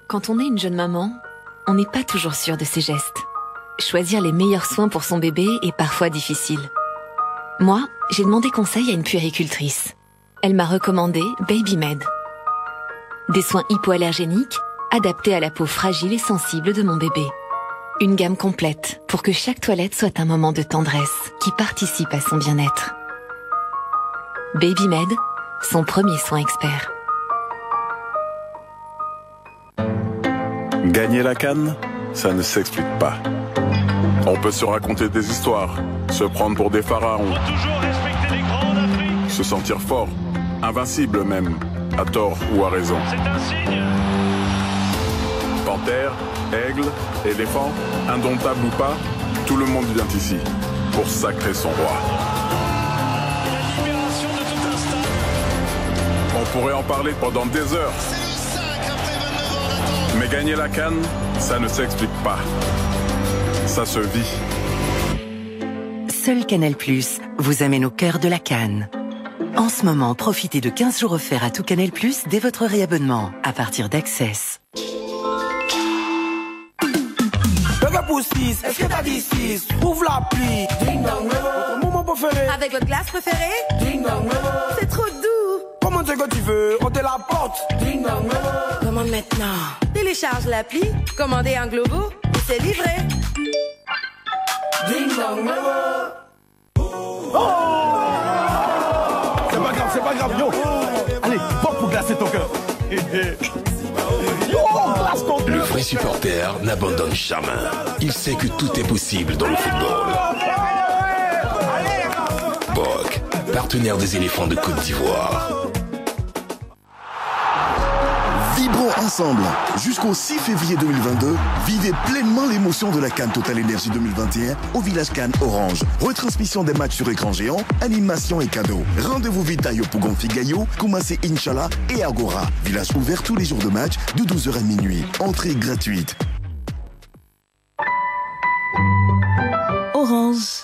Quand on est une jeune maman, on n'est pas toujours sûr de ses gestes. Choisir les meilleurs soins pour son bébé est parfois difficile. Moi, j'ai demandé conseil à une puéricultrice. Elle m'a recommandé Babymed. Des soins hypoallergéniques adaptés à la peau fragile et sensible de mon bébé. Une gamme complète pour que chaque toilette soit un moment de tendresse qui participe à son bien-être. Babymed, son premier soin expert. Gagner la CAN, ça ne s'explique pas. On peut se raconter des histoires, se prendre pour des pharaons, se sentir fort, invincible même, à tort ou à raison. C'est un signe. Panthère, aigle, éléphant, indomptable ou pas, tout le monde vient ici pour sacrer son roi. La libération de tout un stade. On pourrait en parler pendant des heures. C'est le sacre après 29 ans d'attente. Mais gagner la CAN, ça ne s'explique pas. Ça se vit. Seul Canal+ vous amène au cœur de la CAN. En ce moment, profitez de 15 jours offerts à tout Canal+ dès votre réabonnement, à partir d'Access. Est-ce que t'as dit 6? Ouvre l'appli. Ding dong, votre moment préféré. Avec votre glace préférée? Ding dong, C'est trop doux. comment c'est que tu veux? On te la porte. Ding dong, Commande maintenant. Télécharge l'appli, commandez un globo et c'est livré. ding dong, C'est pas grave, yo. Allez, va pour glacer ton cœur. Yo, glace ton cœur. Le vrai supporter n'abandonne jamais. Il sait que tout est possible dans le football. BOC, partenaire des éléphants de Côte d'Ivoire. Vibrons ensemble. Jusqu'au 6 février 2022, vivez pleinement l'émotion de la CAN Total Energy 2021 au Village CAN Orange. Retransmission des matchs sur écran géant, animation et cadeaux. Rendez-vous vite à Yopougon Figayo, Koumassé Inch'Allah et Agora. Village ouvert tous les jours de match de 12h à minuit. Entrée gratuite. Orange.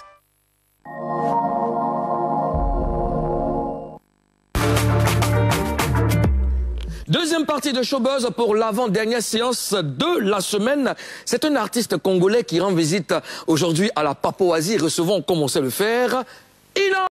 Deuxième partie de Showbuzz pour l'avant-dernière séance de la semaine. C'est un artiste congolais qui rend visite aujourd'hui à la Papouasie. Recevons, comme on sait le faire, Ilan.